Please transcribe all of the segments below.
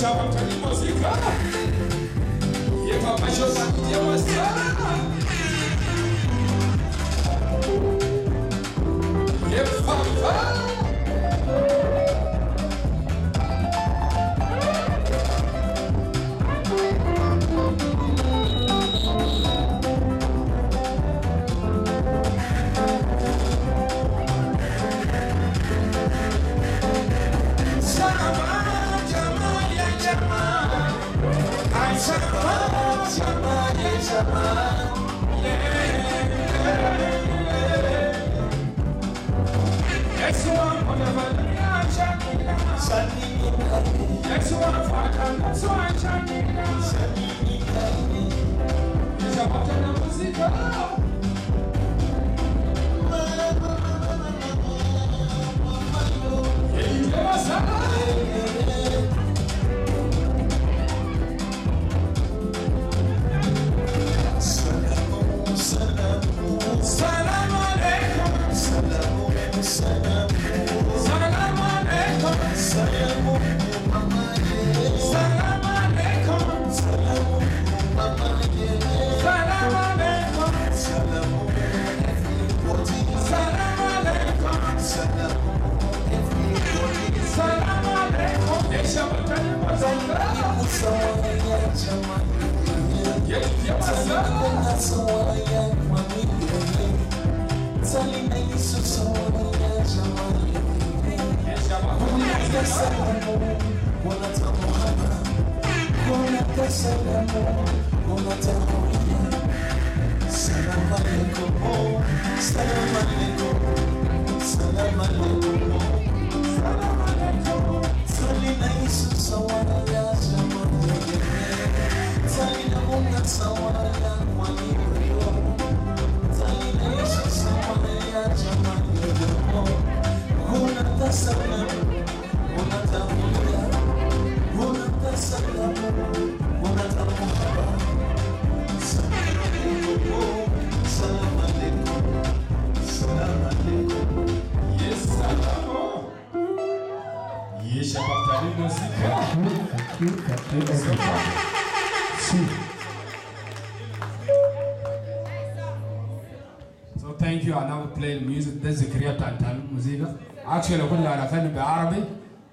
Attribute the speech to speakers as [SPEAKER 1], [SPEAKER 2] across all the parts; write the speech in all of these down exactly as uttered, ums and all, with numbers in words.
[SPEAKER 1] So thank you. I now play music. This is Kriya Tantan music. Actually, I couldn't learn Arabic.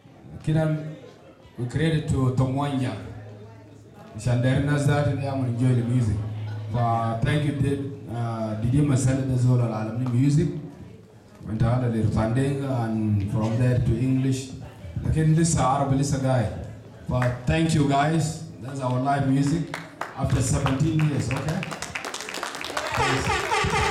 [SPEAKER 1] We created to Tongwanya. Shandarina started and I'm enjoy the music. But thank you, did Didi Masala as well as music. Went out a little funding and from there to English. Again, this is Arabic, this is a guy. But thank you guys. That's our live music after seventeen years, okay? Thanks.